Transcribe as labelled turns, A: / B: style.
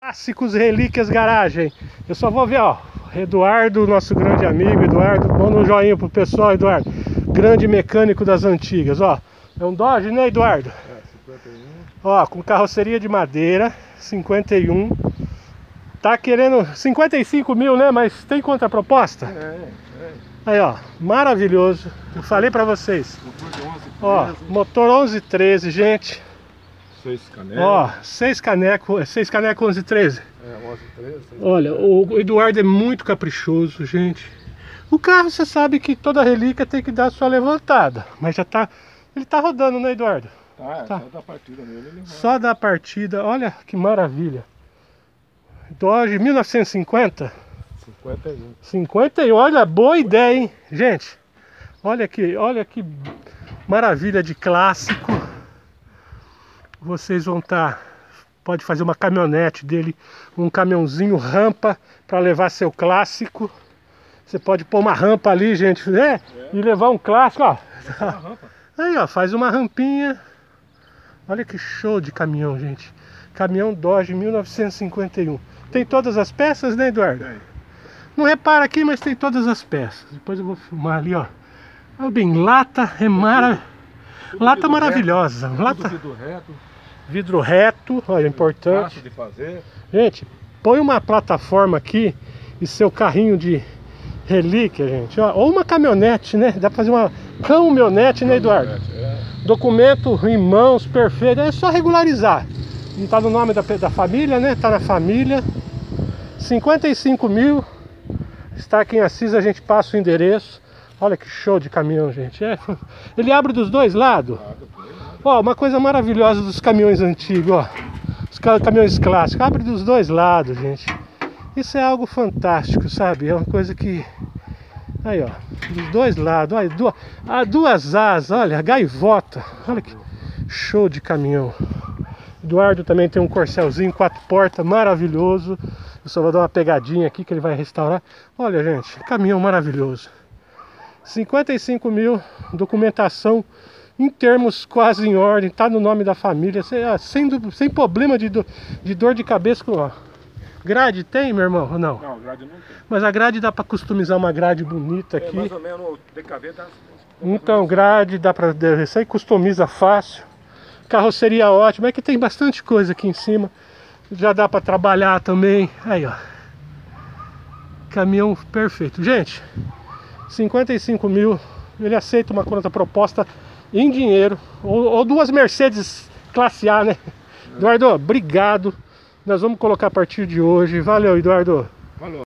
A: Clássicos Relíquias Garagem. Eu só vou ver, ó, Eduardo, nosso grande amigo, Eduardo, manda um joinha pro pessoal, Eduardo. Grande mecânico das antigas, ó. É um Dodge, né, Eduardo?
B: É, 51.
A: Ó, com carroceria de madeira, 51. Tá querendo 55 mil, né? Mas tem contraproposta? Aí, ó, maravilhoso. Eu falei pra vocês. Ó, motor 1113, gente.
B: 6 canecos.
A: Ó, 6 canecos 1113.
B: É, 1113.
A: Olha, o Eduardo é muito caprichoso, gente. O carro, você sabe que toda relíquia tem que dar sua levantada. Mas já tá... Ele tá rodando, né, Eduardo?
B: Tá. Só da partida nele ele vai.
A: Só da partida. Olha que maravilha. Dodge 1950.
B: 51.
A: 51, olha, boa ideia, hein? Gente, olha que maravilha de clássico. Vocês vão estar... Pode fazer uma caminhonete dele, um caminhãozinho rampa para levar seu clássico. Você pode pôr uma rampa ali, gente, né? E levar um clássico, ó. Aí, ó, faz uma rampinha. Olha que show de caminhão, gente. Caminhão Dodge 1951. Tem todas as peças, né, Eduardo?
B: Tem.
A: Não repara aqui, mas tem todas as peças. Depois eu vou filmar ali, ó. Olha bem, lata é lata maravilhosa. Lata... Vidro reto, olha, importante.
B: Fácil de fazer.
A: Gente, põe uma plataforma aqui e seu carrinho de relíquia, gente. Ó, ou uma caminhonete, né? Dá pra fazer uma caminhonete, né, Eduardo?
B: É.
A: Documento em mãos, perfeito. É só regularizar. Não tá no nome da família, né? Tá na família. 55 mil. Está aqui em Assis, a gente passa o endereço. Olha que show de caminhão, gente. É. Ele abre dos dois lados. Ó, uma coisa maravilhosa dos caminhões antigos, ó. Os caminhões clássicos. Abre dos dois lados, gente. Isso é algo fantástico, sabe? É uma coisa que... Aí, ó. Dos dois lados. Olha, duas asas. Olha, a gaivota. Olha que show de caminhão. Eduardo também tem um Corcelzinho 4 portas, maravilhoso. Eu só vou dar uma pegadinha aqui que ele vai restaurar. Olha, gente, caminhão maravilhoso. 55 mil, documentação em termos quase em ordem, tá no nome da família, sem problema de dor de cabeça. Ó. Grade tem, meu irmão? Ou não?
B: Não, grade não tem.
A: Mas a grade dá para customizar uma grade bonita aqui.
B: Mais ou menos o DKV dá...
A: Então, grade dá para... Isso aí customiza fácil. Carroceria ótima, é que tem bastante coisa aqui em cima. Já dá para trabalhar também. Aí, ó. Caminhão perfeito. Gente, 55 mil. Ele aceita uma contraproposta em dinheiro. Ou duas Mercedes classe A, né? Eduardo, obrigado. Nós vamos colocar a partir de hoje. Valeu, Eduardo.
B: Valeu.